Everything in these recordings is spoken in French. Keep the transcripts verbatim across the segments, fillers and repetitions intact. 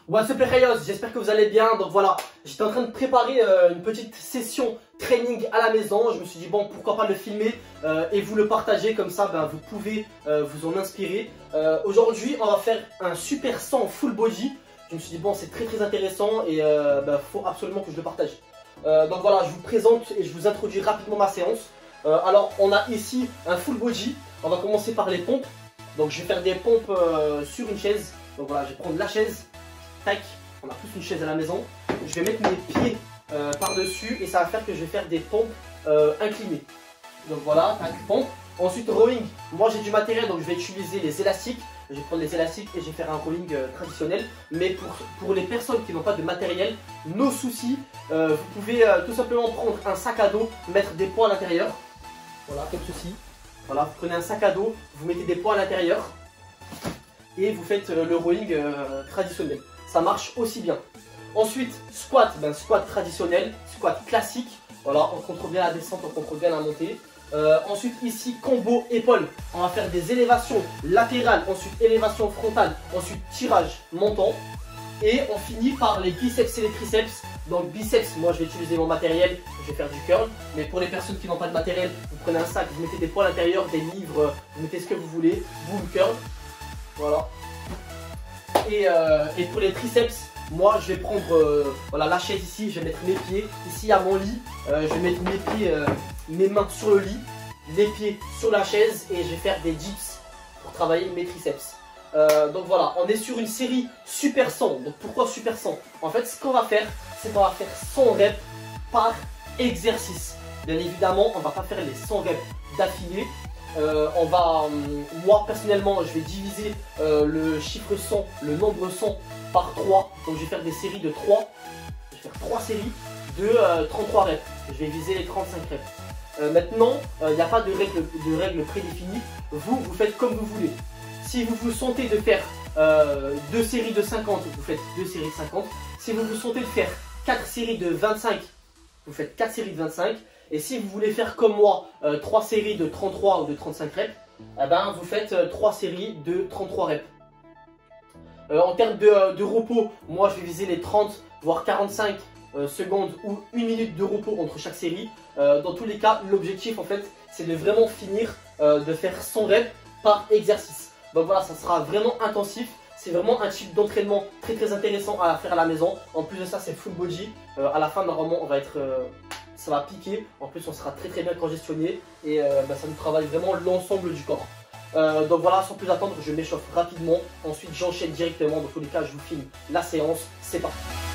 What's up les Rayos, j'espère que vous allez bien. Donc voilà, j'étais en train de préparer euh, une petite session training à la maison. Je me suis dit bon, pourquoi pas le filmer euh, et vous le partager, comme ça ben, vous pouvez euh, vous en inspirer. euh, Aujourd'hui on va faire un super cent full body. Je me suis dit bon, c'est très très intéressant et euh, ben, faut absolument que je le partage. euh, Donc voilà, je vous présente et je vous introduis rapidement ma séance. euh, Alors on a ici un full body. On va commencer par les pompes. Donc je vais faire des pompes euh, sur une chaise. Donc voilà, je vais prendre la chaise. Tac, on a tous une chaise à la maison. Je vais mettre mes pieds euh, par-dessus et ça va faire que je vais faire des pompes euh, inclinées. Donc voilà, tac, pompe. Ensuite rowing, moi j'ai du matériel donc je vais utiliser les élastiques. Je vais prendre les élastiques et je vais faire un rowing euh, traditionnel. Mais pour, pour les personnes qui n'ont pas de matériel, nos soucis, euh, vous pouvez euh, tout simplement prendre un sac à dos, mettre des poids à l'intérieur. Voilà, comme ceci. Voilà, vous prenez un sac à dos, vous mettez des poids à l'intérieur et vous faites euh, le rowing euh, traditionnel. Ça marche aussi bien. Ensuite, squat, ben, squat traditionnel, squat classique. Voilà, on contrôle bien la descente, on contrôle bien la montée. Euh, ensuite, ici, combo épaule. On va faire des élévations latérales, ensuite élévation frontale, ensuite tirage montant. Et on finit par les biceps et les triceps. Donc biceps, moi je vais utiliser mon matériel, je vais faire du curl. Mais pour les personnes qui n'ont pas de matériel, vous prenez un sac, vous mettez des poids à l'intérieur, des livres, vous mettez ce que vous voulez, boom, curl. Voilà. Et, euh, et pour les triceps, moi je vais prendre euh, voilà, la chaise ici, je vais mettre mes pieds. Ici à mon lit, euh, je vais mettre mes pieds, euh, mes mains sur le lit, les pieds sur la chaise et je vais faire des dips pour travailler mes triceps. Euh, donc voilà, on est sur une série super cent. Donc pourquoi super cent? En fait, ce qu'on va faire, c'est qu'on va faire cent reps par exercice. Bien évidemment, on ne va pas faire les cent reps d'affilée. Euh, on va, euh, moi personnellement, je vais diviser euh, le chiffre cent, le nombre cent par trois. Donc je vais faire des séries de trois. Je vais faire trois séries de euh, trente-trois reps. Je vais viser les trente-cinq reps. Euh, maintenant, il euh, n'y a pas de règle, de règle prédéfinie. Vous, vous faites comme vous voulez. Si vous vous sentez de faire euh, deux séries de cinquante, vous faites deux séries de cinquante. Si vous vous sentez de faire quatre séries de vingt-cinq, vous faites quatre séries de vingt-cinq. Et si vous voulez faire comme moi, euh, trois séries de trente-trois ou de trente-cinq reps, eh ben, vous faites euh, trois séries de trente-trois reps. Euh, en termes de, euh, de repos, moi je vais viser les trente voire quarante-cinq euh, secondes ou une minute de repos entre chaque série. Euh, dans tous les cas, l'objectif en fait, c'est de vraiment finir euh, de faire cent reps par exercice. Donc voilà, ça sera vraiment intensif. C'est vraiment un type d'entraînement très très intéressant à faire à la maison. En plus de ça, c'est full body. Euh, à la fin, normalement, on va être, euh, ça va piquer. En plus, on sera très très bien congestionné et euh, bah, ça nous travaille vraiment l'ensemble du corps. Euh, donc voilà, sans plus attendre, je m'échauffe rapidement. Ensuite, j'enchaîne directement. Dans tous les cas, je vous filme la séance. C'est parti.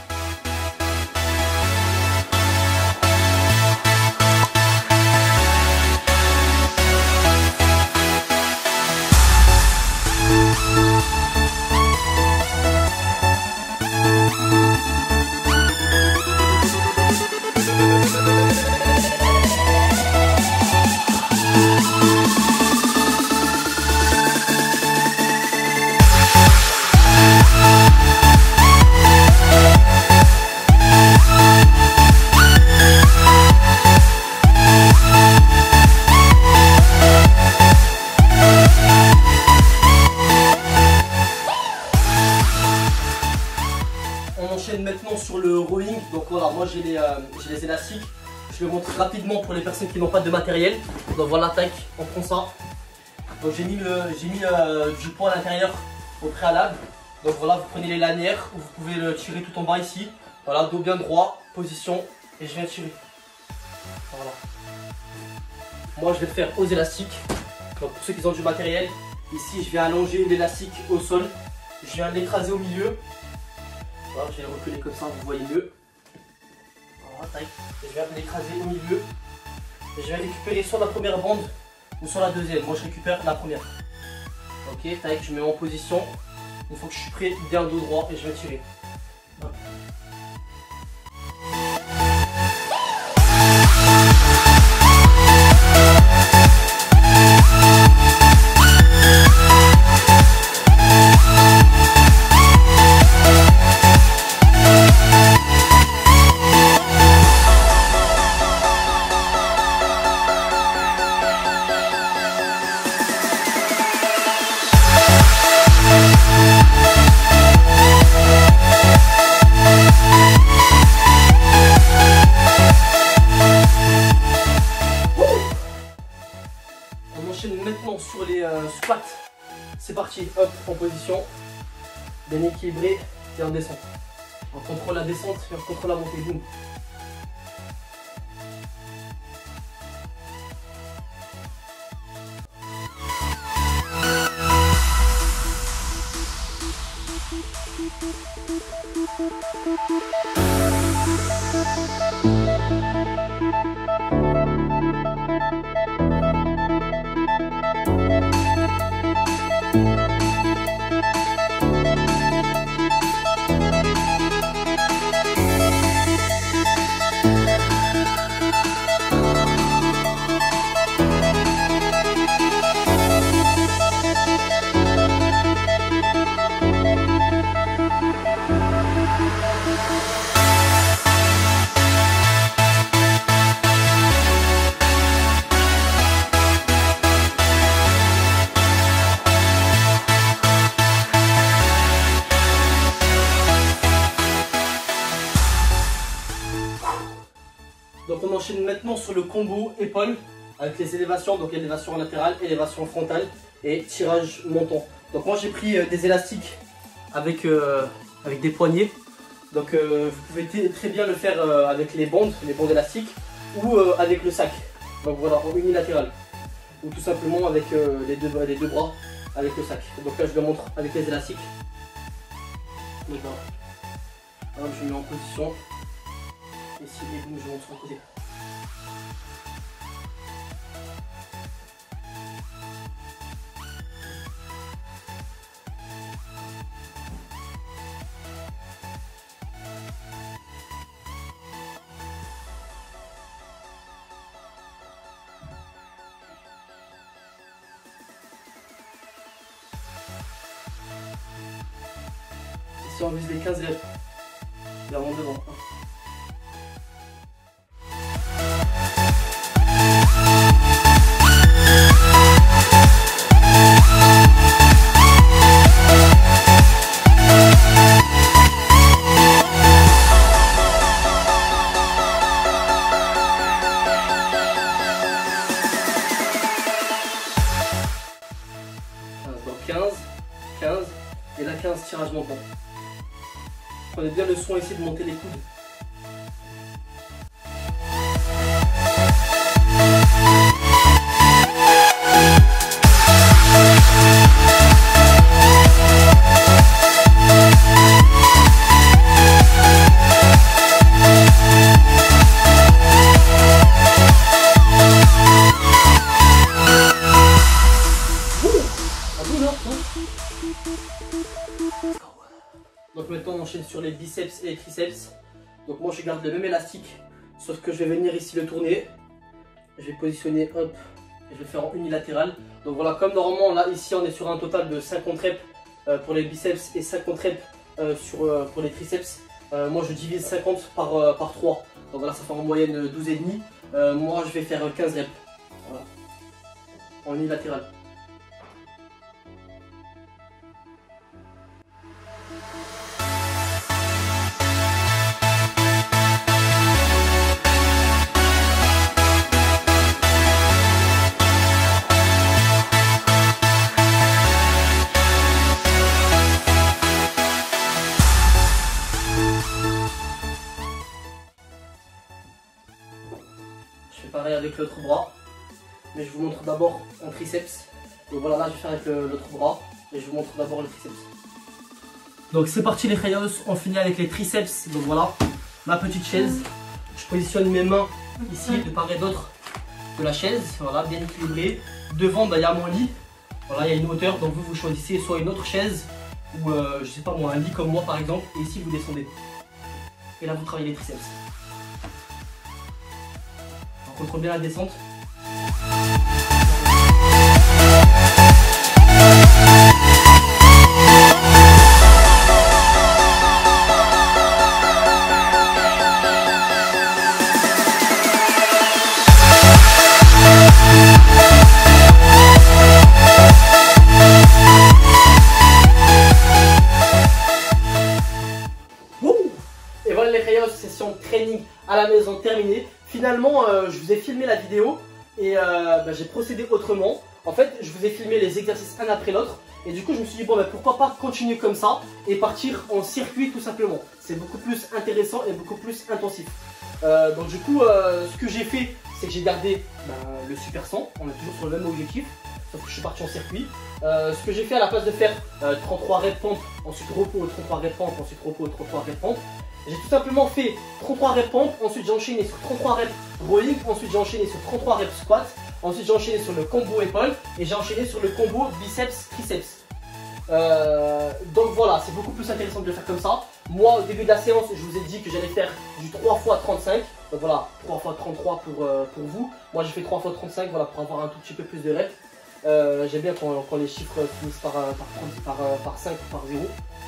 Maintenant sur le rowing, donc voilà, moi j'ai les, euh, les élastiques. Je le montre rapidement pour les personnes qui n'ont pas de matériel. Donc voilà, tac, on prend ça. Donc j'ai mis, le, j'ai mis euh, du poids à l'intérieur au préalable. Donc voilà, vous prenez les lanières, vous pouvez le tirer tout en bas ici. Voilà, dos bien droit, position, et je viens tirer. Voilà. Moi je vais le faire aux élastiques. Donc pour ceux qui ont du matériel, ici je viens allonger l'élastique au sol. Je viens l'écraser au milieu. Voilà, je vais le reculer comme ça, vous voyez mieux. Voilà, tac. Et je vais l'écraser au milieu. Et je vais récupérer soit la première bande ou soit la deuxième. Moi, je récupère la première. Ok, tac, je mets en position. Une fois que je suis prêt, bien dos droit et je vais tirer. Hop. We'll be right back. parti, hop, en position, bien équilibré et en descente. On contrôle la descente et on contrôle la montée, boum. Donc on enchaîne maintenant sur le combo épaule avec les élévations, donc élévation latérale, élévation frontale et tirage montant. Donc moi j'ai pris euh, des élastiques avec, euh, avec des poignées. Donc euh, vous pouvez très bien le faire euh, avec les bandes, les bandes élastiques ou euh, avec le sac. Donc voilà, en unilatéral. Ou tout simplement avec euh, les, deux, les deux bras avec le sac. Donc là je le montre avec les élastiques. Donc voilà. Alors, je mets en position. Ici et boum, je monte sur le côté. Ici on vise les quinze reps. Vers en devant. quinze, quinze et là quinze tirages montant. Prenez bien le soin ici de monter les coudes. Donc maintenant on enchaîne sur les biceps et les triceps. Donc moi je garde le même élastique, sauf que je vais venir ici le tourner. Je vais positionner, hop, et je vais faire en unilatéral. Donc voilà, comme normalement là ici on est sur un total de cinquante reps euh, pour les biceps et cinquante reps euh, sur, euh, pour les triceps. Euh, moi je divise cinquante par, euh, par trois. Donc voilà, ça fait en moyenne douze virgule cinq. Euh, moi je vais faire quinze reps. Voilà. En unilatéral. Je fais pareil avec l'autre bras, mais je vous montre d'abord en triceps. Donc voilà, là je vais faire avec l'autre bras, et je vous montre d'abord le triceps. Donc c'est parti les Rayos, on finit avec les triceps. Donc voilà, ma petite chaise. Je positionne mes mains ici de part et d'autre de la chaise, voilà, bien équilibré. Devant, bah, il y a mon lit, voilà, il y a une hauteur, donc vous, vous choisissez soit une autre chaise, ou euh, je sais pas moi, un lit comme moi par exemple, et ici vous descendez. Et là vous travaillez les triceps. On contrôle bien la descente. Et voilà les Rayos, session training à la maison terminée. Finalement, euh, je vous ai filmé la vidéo et euh, bah, j'ai procédé autrement. En fait, je vous ai filmé les exercices un après l'autre Et du coup je me suis dit bon ben pourquoi pas continuer comme ça et partir en circuit tout simplement. C'est beaucoup plus intéressant et beaucoup plus intensif. Euh, donc du coup euh, ce que j'ai fait c'est que j'ai gardé ben, le super cent, on est toujours sur le même objectif. Sauf que je suis parti en circuit. Euh, ce que j'ai fait à la place de faire euh, trente-trois reps pompe, ensuite repos, trente-trois reps pompe, ensuite repos, trente-trois reps pompe, j'ai tout simplement fait trente-trois reps pompe, ensuite j'ai enchaîné sur trente-trois reps rowing, ensuite j'ai enchaîné sur trente-trois reps squat, ensuite j'ai enchaîné sur le combo épaule et j'ai enchaîné sur le combo biceps triceps. Euh, donc voilà, c'est beaucoup plus intéressant de le faire comme ça. Moi au début de la séance je vous ai dit que j'allais faire du trois fois trente-cinq. Donc voilà, trois fois trente-trois pour, euh, pour vous. Moi j'ai fait trois fois trente-cinq, voilà, pour avoir un tout petit peu plus de reps. Euh, J'aime bien quand, quand les chiffres finissent par, par, par, par, par cinq ou par zéro.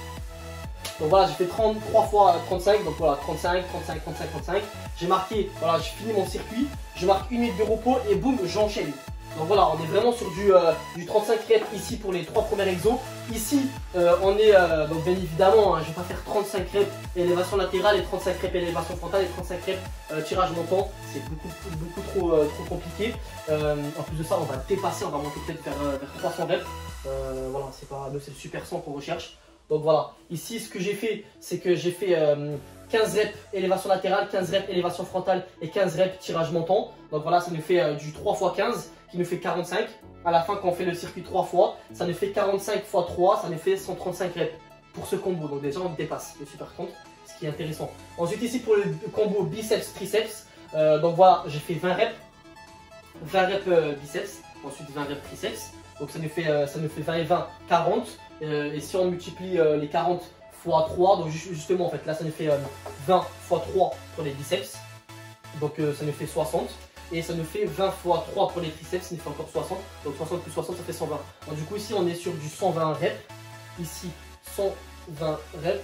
Donc voilà, j'ai fait trente-trois fois trente-cinq, donc voilà, trente-cinq, trente-cinq, trente-cinq, trente-cinq. J'ai marqué, voilà, j'ai fini mon circuit, je marque une minute de repos et boum, j'enchaîne. Donc voilà, on est vraiment sur du, euh, du trente-cinq reps ici pour les trois premiers exos. Ici, euh, on est, euh, donc bien évidemment, hein, je ne vais pas faire trente-cinq reps élévation latérale et trente-cinq reps élévation frontale et trente-cinq reps euh, tirage montant. C'est beaucoup, beaucoup trop, euh, trop compliqué. Euh, en plus de ça, on va dépasser, on va monter peut-être vers, euh, vers trois cents reps. Euh, voilà, c'est pas, c'est le super cent qu'on recherche. Donc voilà, ici ce que j'ai fait, c'est que j'ai fait euh, quinze reps élévation latérale, quinze reps élévation frontale et quinze reps tirage montant. Donc voilà, ça nous fait euh, du trois fois quinze qui nous fait quarante-cinq. À la fin, quand on fait le circuit trois fois, ça nous fait quarante-cinq fois trois, ça nous fait cent trente-cinq reps pour ce combo. Donc déjà, on dépasse le super compte, ce qui est intéressant. Ensuite ici pour le combo biceps triceps, euh, donc voilà, j'ai fait vingt reps, vingt reps euh, biceps, ensuite vingt reps triceps. Donc ça nous fait, euh, ça nous fait vingt et vingt, quarante. Euh, et si on multiplie euh, les quarante fois trois, donc justement en fait là ça nous fait euh, vingt fois trois pour les biceps, donc euh, ça nous fait soixante, et ça nous fait vingt fois trois pour les triceps, ça nous fait encore soixante, donc soixante plus soixante ça fait cent vingt. Donc du coup ici on est sur du cent vingt reps, ici cent vingt reps,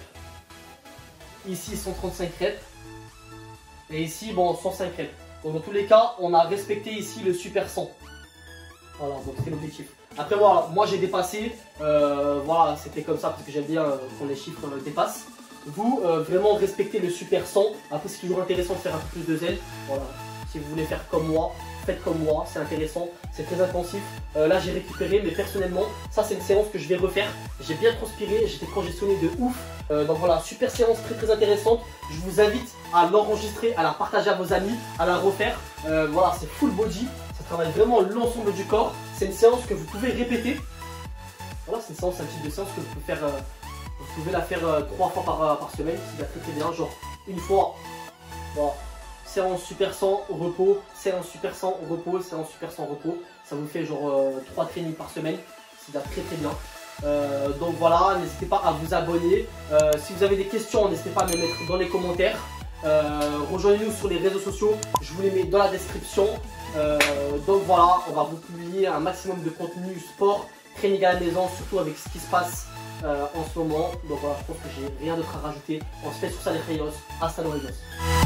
ici cent trente-cinq reps, et ici bon cent cinq reps. Donc dans tous les cas on a respecté ici le super cent. Voilà, donc c'est l'objectif. Après voilà, moi j'ai dépassé, euh, voilà, c'était comme ça parce que j'aime bien euh, quand les chiffres euh, dépassent. Vous, euh, vraiment respectez le super cent. Après c'est toujours intéressant de faire un peu plus de zèle. Voilà, si vous voulez faire comme moi, faites comme moi, c'est intéressant, c'est très intensif. Euh, là j'ai récupéré, mais personnellement, ça c'est une séance que je vais refaire. J'ai bien transpiré, j'étais congestionné de ouf. Euh, donc voilà, super séance très très intéressante. Je vous invite à l'enregistrer, à la partager à vos amis, à la refaire. Euh, voilà, c'est full body. Ça travaille vraiment l'ensemble du corps. C'est une séance que vous pouvez répéter. Voilà, c'est une séance, un type de séance que vous pouvez faire. Euh, vous pouvez la faire euh, trois fois par, euh, par semaine. C'est très très bien. Genre une fois, voilà, séance super cent repos, séance super cent repos, séance super cent repos. Ça vous fait genre euh, trois trainings par semaine. C'est déjà très très bien. Euh, donc voilà, n'hésitez pas à vous abonner. Euh, si vous avez des questions, n'hésitez pas à me les mettre dans les commentaires. Euh, Rejoignez-nous sur les réseaux sociaux. Je vous les mets dans la description. Euh, donc voilà, on va vous publier un maximum de contenu sport, training à la maison, surtout avec ce qui se passe euh, en ce moment. Donc voilà, je pense que j'ai rien d'autre à rajouter. On se fait sur ça les Rayos. Hasta luego.